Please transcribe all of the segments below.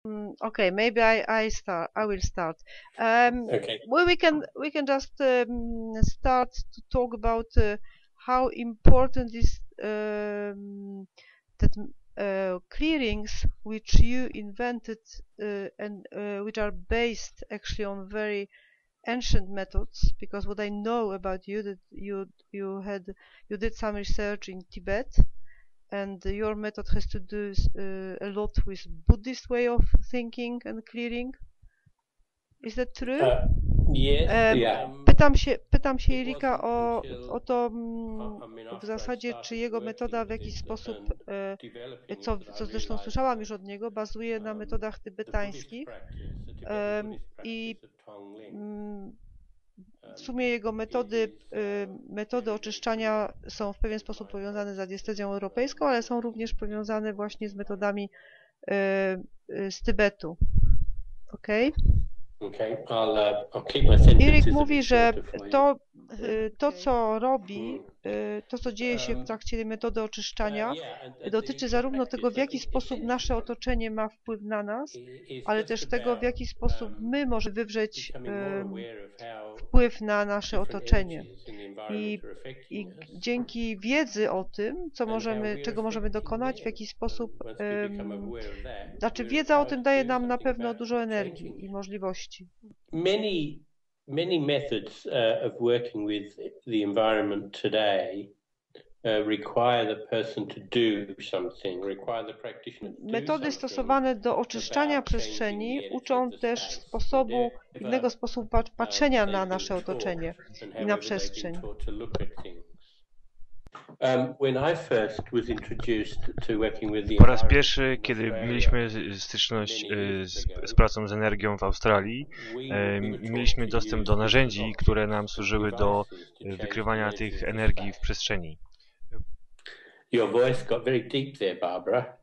Okay, maybe I will start. Okay. Well, we can just start to talk about how important is that clearings which you invented and which are based actually on very ancient methods. Because what I know about you, that you did some research in Tibet, and your method has to do a lot with Buddhist way of thinking and clearing. Is that true? Yes, yeah. Pytam się Erika o to w zasadzie, czy jego metoda w jakiś sposób, co zresztą słyszałam już od niego, bazuje na metodach tybetańskich i w sumie jego metody oczyszczania są w pewien sposób powiązane z adiestezją europejską, ale są również powiązane właśnie z metodami z Tybetu. Okej? Erik mówi, że to, co robi, to, co dzieje się w trakcie metody oczyszczania, dotyczy zarówno tego, w jaki sposób nasze otoczenie ma wpływ na nas, ale też tego, w jaki sposób my możemy wywrzeć wpływ na nasze otoczenie. I dzięki wiedzy o tym, czego możemy dokonać, w jaki sposób, znaczy wiedza o tym daje nam na pewno dużo energii i możliwości. Many methods of working with the environment today require the person to do something, require the practitioner to do Metody stosowane do oczyszczania przestrzeni uczą też sposobu, innego sposobu patrzenia na nasze otoczenie i na przestrzeń. Po raz pierwszy, kiedy mieliśmy styczność z pracą z energią w Australii, mieliśmy dostęp do narzędzi, które nam służyły do wykrywania tych energii w przestrzeni. Your voice got very deep there, Barbara.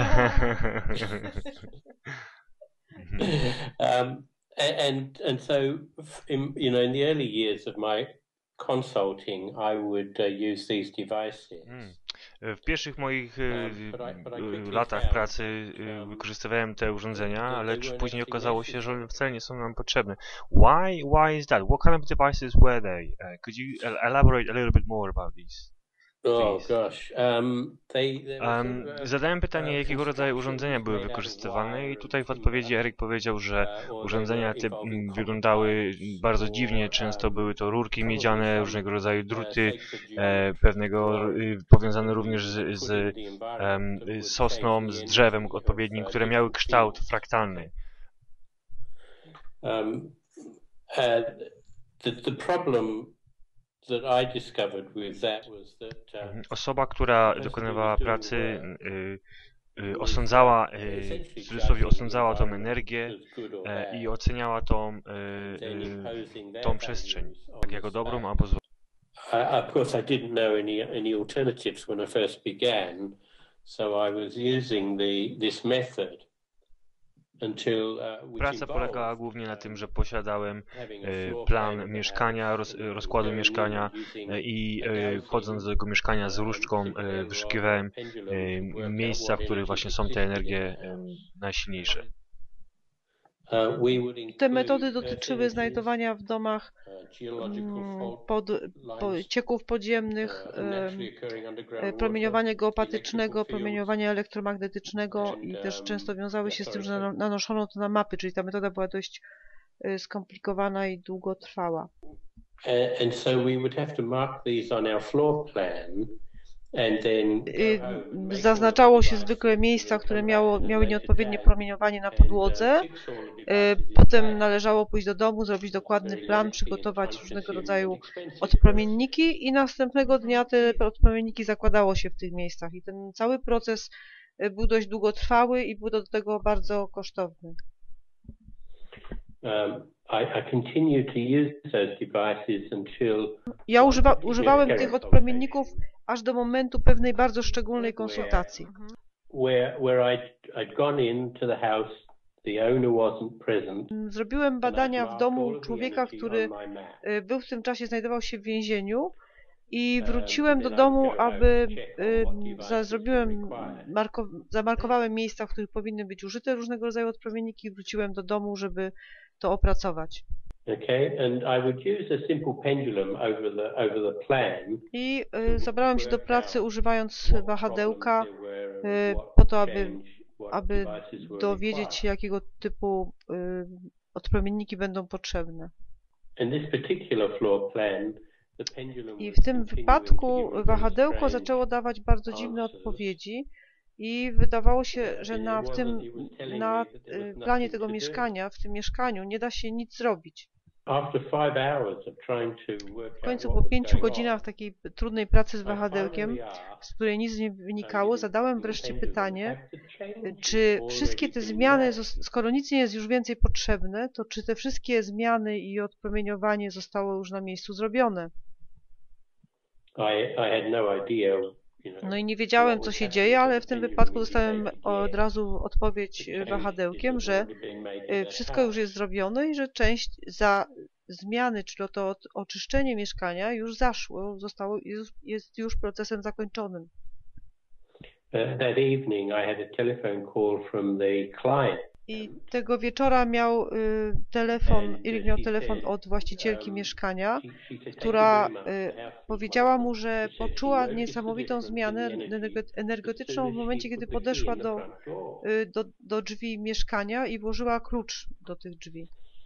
And so, in the early years of my consulting, I would use these devices. W pierwszych moich latach pracy wykorzystywałem te urządzenia, ale później okazało się, że one wcale nie są nam potrzebne. Why is that? What kind of devices were they? Could you elaborate a little bit more about these? Oh gosh. Zadałem pytanie, jakiego rodzaju urządzenia były wykorzystywane i tutaj w odpowiedzi Erik powiedział, że urządzenia te wyglądały bardzo dziwnie. Często były to rurki miedziane, różnego rodzaju druty, powiązane również z sosną, z drzewem odpowiednim, które miały kształt fraktalny. The problem that I discovered with that was that osoba, która dokonywała pracy, osądzała, w cudzysłowie osądzała tą energię i oceniała tą przestrzeń, tak jako dobrą albo złą. Of course, I didn't know any alternatives when I first began, so I was using this method. Praca polegała głównie na tym, że posiadałem plan mieszkania, rozkładu mieszkania i wchodząc do tego mieszkania z różdżką wyszukiwałem miejsca, w których właśnie są te energie najsilniejsze. Te metody dotyczyły znajdowania w domach cieków podziemnych, promieniowania geopatycznego, promieniowania elektromagnetycznego i też często wiązały się z tym, że nanoszono to na mapy, czyli ta metoda była dość skomplikowana i długotrwała. And so we would have to mark these on our floor plan. Zaznaczało się zwykle miejsca, które miały nieodpowiednie promieniowanie na podłodze. Potem należało pójść do domu, zrobić dokładny plan, przygotować różnego rodzaju odpromienniki i następnego dnia te odpromienniki zakładało się w tych miejscach. I ten cały proces był dość długotrwały i był do tego bardzo kosztowny. Ja używałem tych odpromienników aż do momentu pewnej bardzo szczególnej konsultacji. Zrobiłem badania w domu człowieka, który był w tym czasie, znajdował się w więzieniu I wróciłem do domu, aby zamarkowałem miejsca, w których powinny być użyte różnego rodzaju odpromienniki i wróciłem do domu, żeby to opracować. I zabrałem się do pracy używając wahadełka po to, aby dowiedzieć się, jakiego typu odpromienniki będą potrzebne. I w tym wypadku wahadełko zaczęło dawać bardzo dziwne odpowiedzi i wydawało się, że na planie tego mieszkania, w tym mieszkaniu nie da się nic zrobić. W końcu po 5 godzinach takiej trudnej pracy z wahadełkiem, z której nic nie wynikało, zadałem wreszcie pytanie, czy wszystkie te zmiany, skoro nic nie jest już więcej potrzebne, to czy te wszystkie zmiany i odpromieniowanie zostało już na miejscu zrobione? No i nie wiedziałem, co się dzieje, ale w tym wypadku dostałem od razu odpowiedź wahadełkiem, że wszystko już jest zrobione i że część za zmiany, czyli to oczyszczenie mieszkania już zaszło, jest już procesem zakończonym. I tego wieczora miał Erik miał telefon od właścicielki mieszkania, która powiedziała mu, że poczuła niesamowitą zmianę energetyczną w momencie, kiedy podeszła do drzwi mieszkania i włożyła klucz do tych drzwi.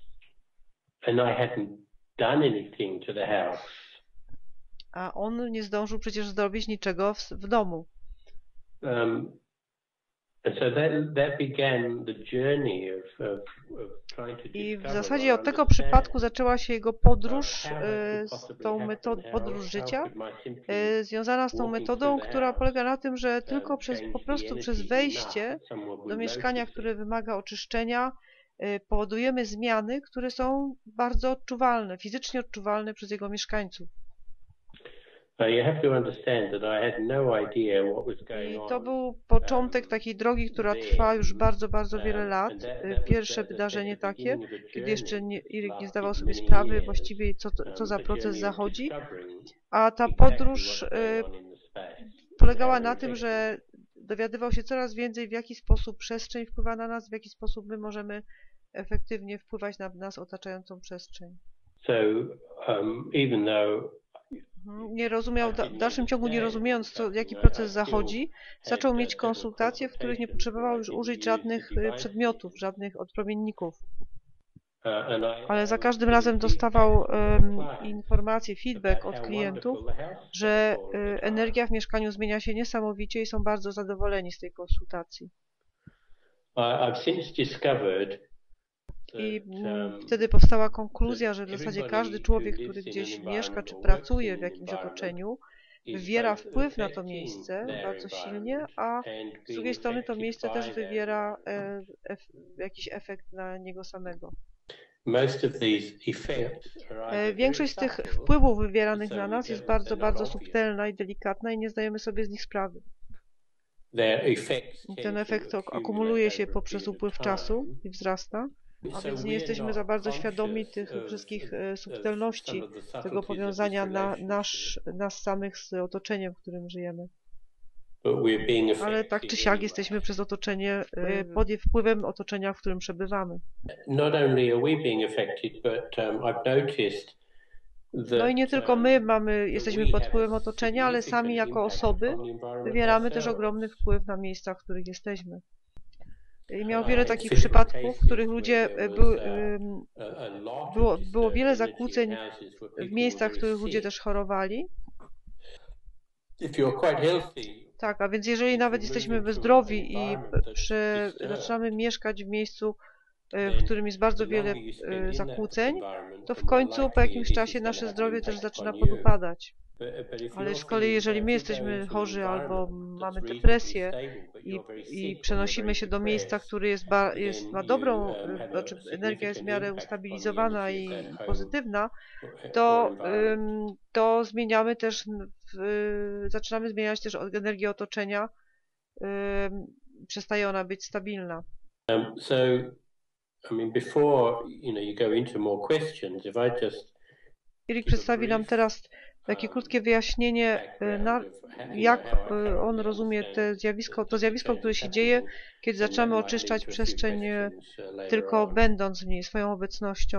A on nie zdążył przecież zrobić niczego w domu. I w zasadzie od tego przypadku zaczęła się jego podróż podróż życia, związana z tą metodą, która polega na tym, że tylko po prostu przez wejście do mieszkania, które wymaga oczyszczenia, powodujemy zmiany, które są bardzo odczuwalne, fizycznie odczuwalne przez jego mieszkańców. I to był początek takiej drogi, która trwa już bardzo, bardzo wiele lat. Pierwsze wydarzenie takie, kiedy jeszcze Erik nie zdawał sobie sprawy właściwie, co za proces zachodzi. A ta podróż polegała na tym, że dowiadywał się coraz więcej, w jaki sposób przestrzeń wpływa na nas, w jaki sposób my możemy efektywnie wpływać na nas otaczającą przestrzeń. Nie rozumiał, w dalszym ciągu nie rozumiejąc, jaki proces zachodzi, zaczął mieć konsultacje, w których nie potrzebował już użyć żadnych przedmiotów, żadnych odpromienników. Ale za każdym razem dostawał informacje, feedback od klientów, że energia w mieszkaniu zmienia się niesamowicie i są bardzo zadowoleni z tej konsultacji. I wtedy powstała konkluzja, że w zasadzie każdy człowiek, który gdzieś mieszka czy pracuje w jakimś otoczeniu, wywiera wpływ na to miejsce bardzo silnie, a z drugiej strony to miejsce też wywiera jakiś efekt na niego samego. Większość z tych wpływów wywieranych na nas jest bardzo, bardzo subtelna i delikatna i nie zdajemy sobie z nich sprawy. Ten efekt akumuluje się poprzez upływ czasu i wzrasta. A więc nie jesteśmy za bardzo świadomi tych wszystkich subtelności tego powiązania nas samych z otoczeniem, w którym żyjemy. Ale tak czy siak jesteśmy przez otoczenie, pod wpływem otoczenia, w którym przebywamy. No i nie tylko my jesteśmy pod wpływem otoczenia, ale sami jako osoby wywieramy też ogromny wpływ na miejsca, w których jesteśmy. I miał wiele takich przypadków, w których ludzie było wiele zakłóceń w miejscach, w których ludzie też chorowali. Tak, a więc jeżeli nawet jesteśmy zdrowi i zaczynamy mieszkać w miejscu, w którym jest bardzo wiele zakłóceń, to w końcu po jakimś czasie nasze zdrowie też zaczyna podupadać. Ale z kolei jeżeli my jesteśmy chorzy albo mamy depresję i przenosimy się do miejsca, które ma dobrą, znaczy energia jest w miarę ustabilizowana i pozytywna, to zmieniamy też, zaczynamy zmieniać też energię otoczenia, przestaje ona być stabilna. Erik przedstawi nam teraz takie krótkie wyjaśnienie, jak on rozumie to zjawisko, które się dzieje, kiedy zaczynamy oczyszczać przestrzeń tylko będąc w niej, swoją obecnością.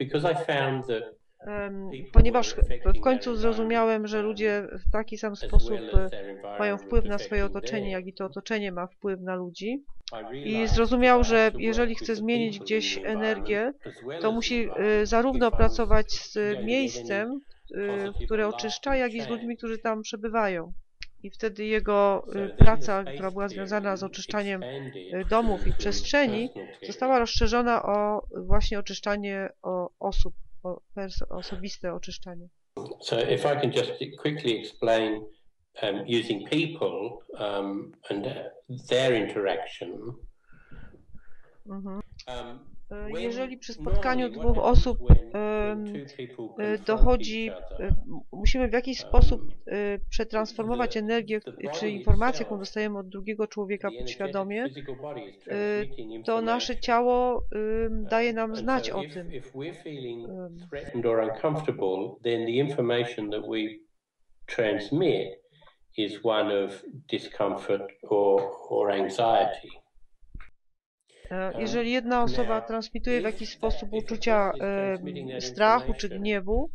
Ponieważ w końcu zrozumiałem, że ludzie w taki sam sposób mają wpływ na swoje otoczenie, jak i to otoczenie ma wpływ na ludzi. I zrozumiał, że jeżeli chce zmienić gdzieś energię, to musi zarówno pracować z miejscem, które oczyszcza, jak i z ludźmi, którzy tam przebywają. I wtedy jego praca, która była związana z oczyszczaniem domów i przestrzeni, została rozszerzona o właśnie oczyszczanie osób, osobiste oczyszczanie. So if I can just quickly explain using people and their interaction. Jeżeli przy spotkaniu dwóch osób dochodzi, musimy w jakiś sposób przetransformować energię czy informację, jaką dostajemy od drugiego człowieka podświadomie, to nasze ciało daje nam znać o tym. Is one of discomfort or anxiety. Jeżeli jedna osoba transmituje w jakiś sposób uczucia strachu czy gniewu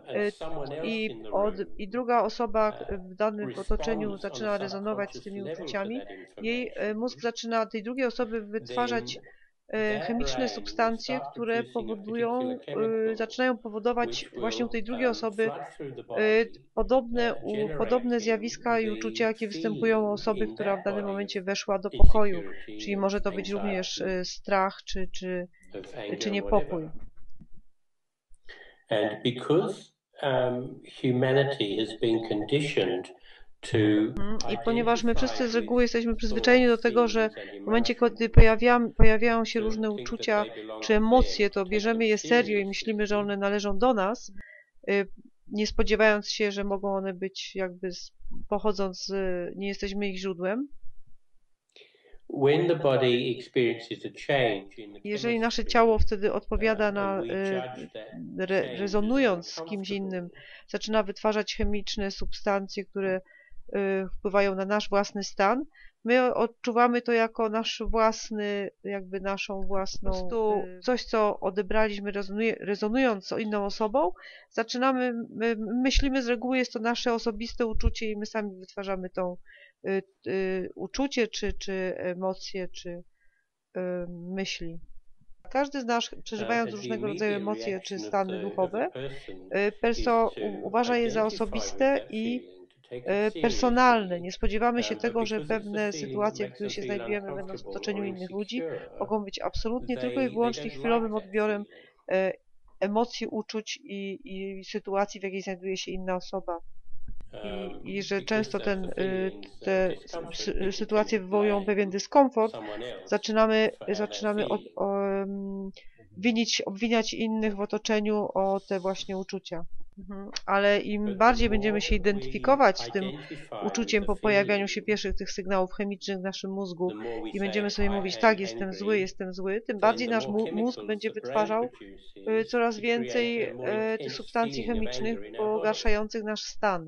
i druga osoba w danym otoczeniu zaczyna rezonować z tymi uczuciami, jej mózg zaczyna tej drugiej osoby wytwarzać chemiczne substancje, które zaczynają powodować właśnie u tej drugiej osoby podobne zjawiska i uczucia, jakie występują u osoby, która w danym momencie weszła do pokoju. Czyli może to być również strach czy niepokój. And because humanity has been conditioned I ponieważ my wszyscy z reguły jesteśmy przyzwyczajeni do tego, że w momencie, kiedy pojawiają się różne uczucia czy emocje, to bierzemy je serio i myślimy, że one należą do nas, nie spodziewając się, że mogą one być jakby pochodząc nie jesteśmy ich źródłem. Jeżeli nasze ciało wtedy odpowiada na rezonując z kimś innym, zaczyna wytwarzać chemiczne substancje, które wpływają na nasz własny stan, my odczuwamy to jako nasz własny, jakby naszą własną, coś co odebraliśmy rezonując z inną osobą, myślimy z reguły jest to nasze osobiste uczucie i my sami wytwarzamy to uczucie, czy emocje, czy myśli. Każdy z nas, przeżywając różnego rodzaju emocje czy stany duchowe, uważa je za osobiste i personalne. Nie spodziewamy się tego, że pewne sytuacje, w których się znajdujemy, będąc w otoczeniu innych ludzi, mogą być absolutnie tylko i wyłącznie chwilowym odbiorem emocji, uczuć i sytuacji, w jakiej znajduje się inna osoba. I że często te sytuacje wywołują pewien dyskomfort, zaczynamy obwiniać innych w otoczeniu o te właśnie uczucia. Ale im bardziej będziemy się identyfikować z tym uczuciem po pojawianiu się pierwszych tych sygnałów chemicznych w naszym mózgu i będziemy sobie mówić, tak, jestem zły, tym bardziej nasz mózg będzie wytwarzał coraz więcej tych substancji chemicznych pogarszających nasz stan.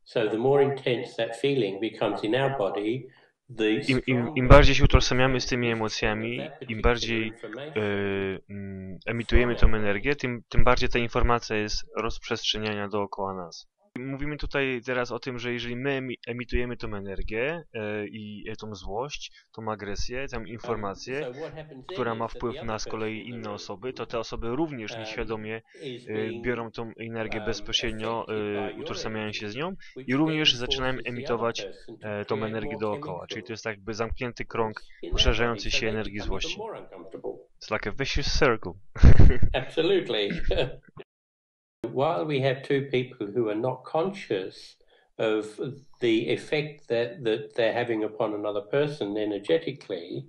Im bardziej się utożsamiamy z tymi emocjami, im bardziej emitujemy tą energię, tym bardziej ta informacja jest rozprzestrzeniania dookoła nas. Mówimy tutaj teraz o tym, że jeżeli my emitujemy tą energię i tą złość, tą agresję, tą informację, która ma wpływ na z kolei inne osoby, to te osoby również nieświadomie biorą tą energię bezpośrednio, utożsamiają się z nią i również zaczynają emitować tą energię dookoła. Czyli to jest jakby zamknięty krąg poszerzającej się energii złości. It's like a vicious circle. Absolutely. While we have two people who are not conscious of the effect that they're having upon another person energetically,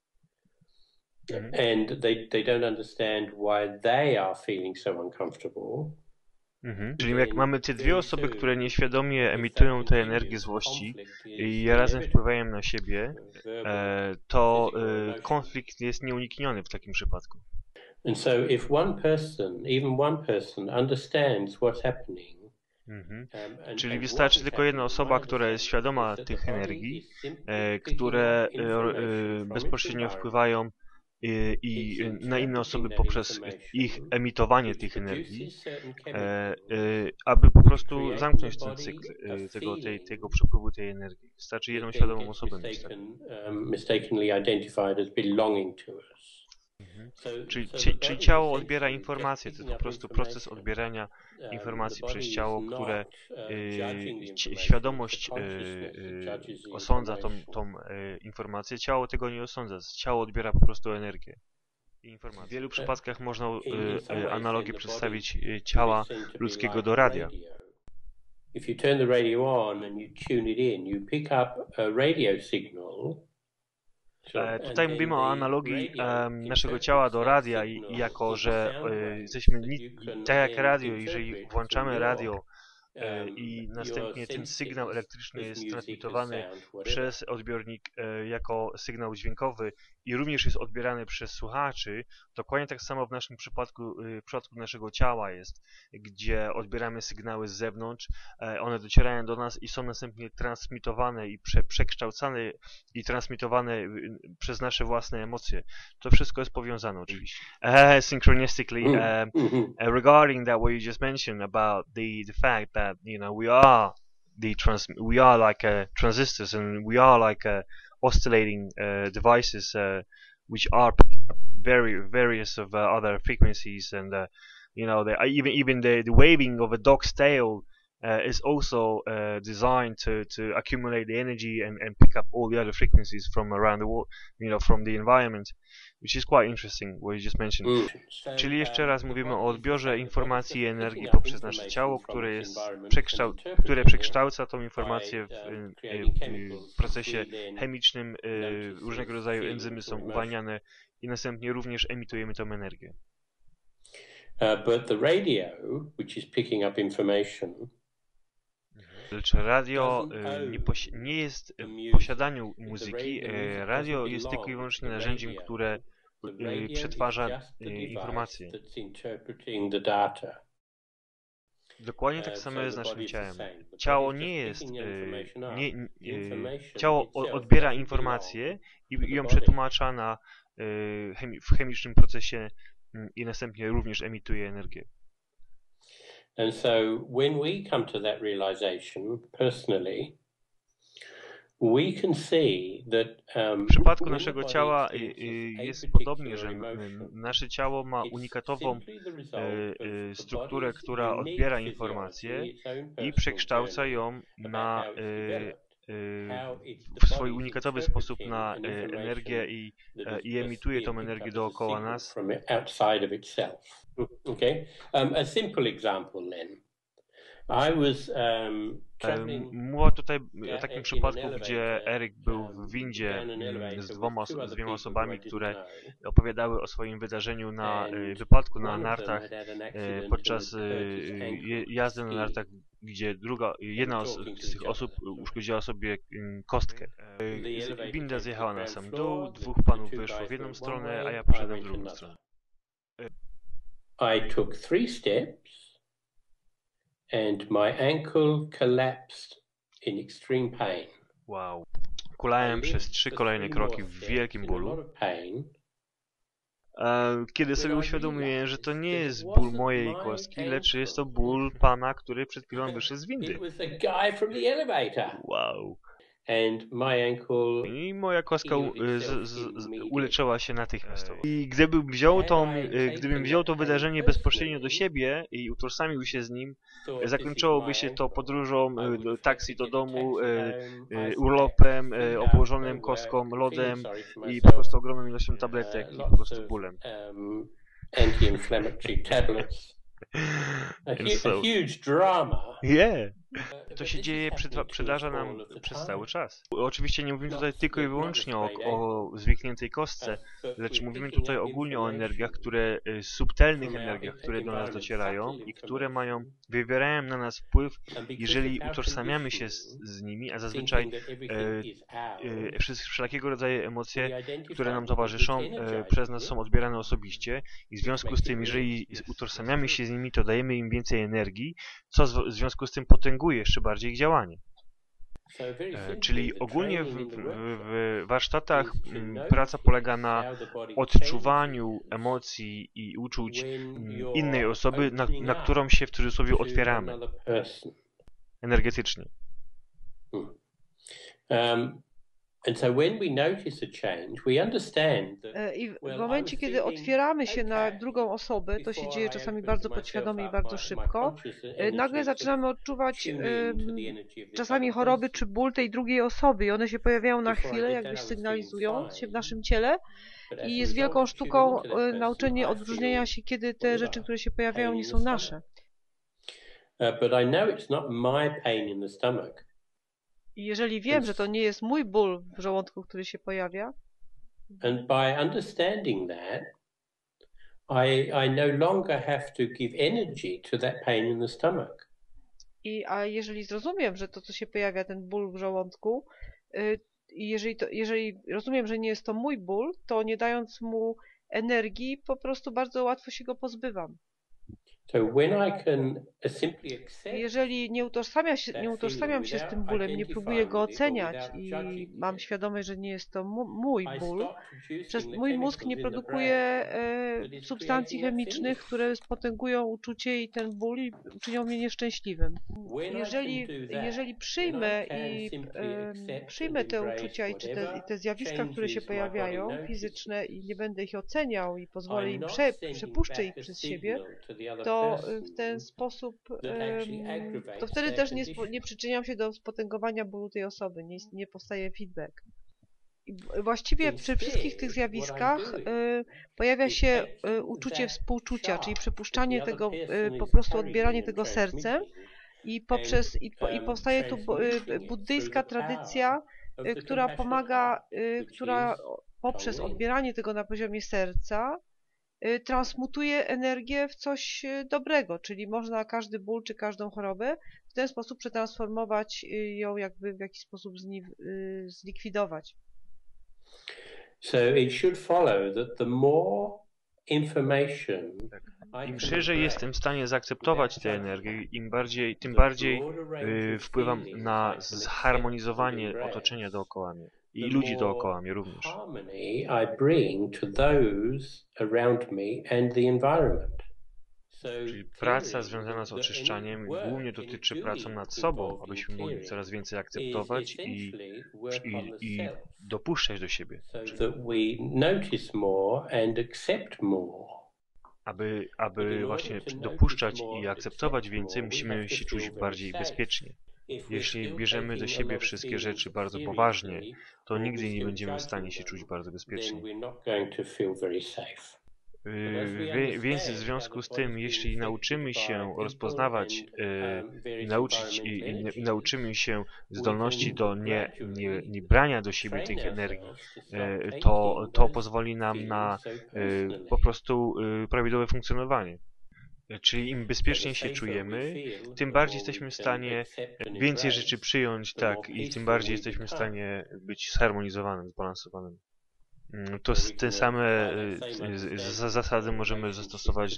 and they don't understand why they are feeling so uncomfortable. Czyli jak mamy te dwie osoby, które nieświadomie emitują tę energię złości i razem wpływają na siebie, to konflikt jest nieunikniony w takim przypadku. And so if even one person understands what's happening Czyli wystarczy tylko jedna osoba, która jest świadoma tych energii, które bezpośrednio wpływają i na inne osoby poprzez ich emitowanie tych energii, aby po prostu zamknąć ten cykl tego przepływu tej energii. Wystarczy jedną świadomą osobę mieć. Czyli ciało odbiera informacje, to jest po prostu proces odbierania informacji przez ciało, które świadomość osądza tą informację, ciało tego nie osądza, ciało odbiera po prostu energię i informacje. W wielu przypadkach można analogię przedstawić ciała ludzkiego do radia. If you turn the radio on and you tune it in, you pick up a radio signal. Tutaj mówimy o analogii naszego ciała do radia i jako, że jesteśmy tak jak radio, jeżeli włączamy radio i następnie ten sygnał elektryczny jest transmitowany przez odbiornik jako sygnał dźwiękowy i również jest odbierany przez słuchaczy, dokładnie tak samo w naszym przypadku, w przypadku naszego ciała jest, gdzie odbieramy sygnały z zewnątrz, one docierają do nas i są następnie transmitowane i przekształcane i transmitowane przez nasze własne emocje. To wszystko jest powiązane oczywiście. Synchronistically, regarding that what you just mentioned about the fact that we are like transistors and we are like oscillating devices which are various of other frequencies, and even the waving of a dog's tail is also designed to accumulate the energy and pick up all the other frequencies from around the world, from the environment, which is quite interesting what you just mentioned. Czyli jeszcze raz mówimy o odbiorze informacji i energii poprzez nasze ciało, które przekształca tą informację w procesie chemicznym, różnego rodzaju enzymy są uwalniane i następnie również emitujemy tą energię. But the radio, which is picking up information, lecz radio nie jest w posiadaniu muzyki. Radio jest tylko i wyłącznie narzędziem, które przetwarza informacje. Dokładnie tak samo jest z naszym ciałem. Ciało nie jest... ciało odbiera informację i ją przetłumacza w chemicznym procesie i następnie również emituje energię. And so when we come to that realization personally, we can see that w przypadku naszego ciała jest podobnie, że nasze ciało ma unikatową strukturę, która odbiera informację i przekształca ją w swój unikatowy sposób na energię i emituje tą energię dookoła nas. Okay. A simple example then. I was Mowa tutaj o takim przypadku, gdzie Eryk był w windzie z dwiema osobami, które opowiadały o swoim wydarzeniu wypadku na nartach podczas jazdy na nartach, gdzie jedna z tych osób uszkodziła sobie kostkę. Winda zjechała na sam dół, dwóch panów wyszło w jedną stronę, a ja poszedłem w drugą stronę. I took 3 steps and my ankle collapsed in extreme pain. Wow. Kulałem przez 3 kolejne kroki w wielkim bólu. Kiedy sobie uświadomiłem, że to nie jest ból mojej kostki, lecz jest to ból pana, który przed chwilą wyszedł z windy. Wow. I moja kostka uleczyła się natychmiastowo. I gdybym wziął to wydarzenie bezpośrednio do siebie i utożsamił się z nim, zakończyłoby się to podróżą, taksi do domu, urlopem, obłożonym kostką, lodem i po prostu ogromną ilością tabletek i po prostu bólem. Anti-inflammatory tablets. A huge drama. Yeah. To się dzieje, przydarza nam przez cały czas. Oczywiście nie mówimy tutaj tylko i wyłącznie o zwikniętej kostce, lecz mówimy tutaj ogólnie o energiach, subtelnych energiach, które do nas docierają i które wywierają na nas wpływ, jeżeli utożsamiamy się z nimi, a zazwyczaj wszelkiego rodzaju emocje, które nam towarzyszą, przez nas są odbierane osobiście i w związku z tym, jeżeli utożsamiamy się z nimi, to dajemy im więcej energii, co w związku z tym potęguje jeszcze bardziej ich działanie. Czyli ogólnie w warsztatach praca polega na odczuwaniu emocji i uczuć innej osoby, na którą się w cudzysłowie otwieramy energetycznie. I w momencie, kiedy otwieramy się na drugą osobę, to się dzieje czasami bardzo podświadomie i bardzo szybko, nagle zaczynamy odczuwać czasami choroby czy ból tej drugiej osoby i one się pojawiają na chwilę, jakby sygnalizują się w naszym ciele i jest wielką sztuką nauczenie odróżnienia się, kiedy te rzeczy, które się pojawiają, nie są nasze. I jeżeli wiem, że to nie jest mój ból w żołądku, który się pojawia, and by understanding that, I no longer have to give energy to that pain in the stomach. A jeżeli zrozumiem, że to, co się pojawia, ten ból w żołądku, i jeżeli rozumiem, że nie jest to mój ból, to nie dając mu energii, po prostu bardzo łatwo się go pozbywam. Jeżeli nie utożsamiam się z tym bólem, nie próbuję go oceniać i mam świadomość, że nie jest to mój ból, mój mózg nie produkuje substancji chemicznych, które spotęgują uczucie i ten ból i czynią mnie nieszczęśliwym. Jeżeli przyjmę te uczucia i te zjawiska, które się pojawiają, fizyczne, i nie będę ich oceniał i pozwolę im, przepuszczę ich przez siebie, to w ten sposób, to wtedy też nie przyczyniam się do spotęgowania bólu tej osoby, nie powstaje feedback. I właściwie przy wszystkich tych zjawiskach pojawia się uczucie współczucia, czyli przepuszczanie tego, po prostu odbieranie tego sercem i powstaje tu buddyjska tradycja, która pomaga, która poprzez odbieranie tego na poziomie serca transmutuje energię w coś dobrego, czyli można każdy ból czy każdą chorobę w ten sposób przetransformować, ją jakby w jakiś sposób zlikwidować. So it should follow that the more information, im szerzej jestem w stanie zaakceptować tę energię, tym bardziej wpływam na zharmonizowanie otoczenia dookoła mnie. I ludzi dookoła mnie również. Czyli praca związana z oczyszczaniem głównie dotyczy pracy nad sobą, abyśmy mogli coraz więcej akceptować i dopuszczać do siebie. Aby właśnie dopuszczać i akceptować więcej, musimy się czuć bardziej bezpiecznie. Jeśli bierzemy do siebie wszystkie rzeczy bardzo poważnie, to nigdy nie będziemy w stanie się czuć bardzo bezpiecznie. Więc w związku z tym, jeśli nauczymy się rozpoznawać i nauczymy się zdolności do nie brania do siebie tych energii, to pozwoli nam na po prostu prawidłowe funkcjonowanie. Czyli im bezpieczniej się czujemy, tym bardziej jesteśmy w stanie więcej rzeczy przyjąć, tak, i tym bardziej jesteśmy w stanie być zharmonizowanym, zbalansowanym. To te same zasady możemy zastosować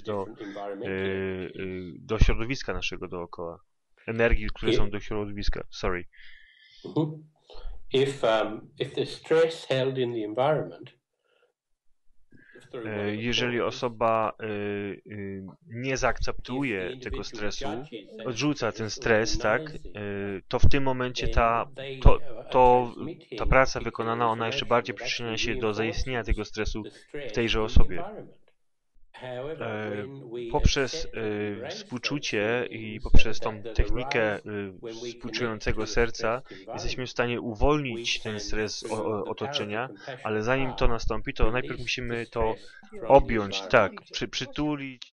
do środowiska naszego dookoła. Energii, które są do środowiska. Sorry. If the stress held in the environment, jeżeli osoba nie zaakceptuje tego stresu, odrzuca ten stres, tak, to w tym momencie ta praca wykonana, ona jeszcze bardziej przyczynia się do zaistnienia tego stresu w tejże osobie. Poprzez współczucie i poprzez tą technikę współczującego serca jesteśmy w stanie uwolnić ten stres otoczenia, ale zanim to nastąpi, to najpierw musimy to objąć, tak, przytulić.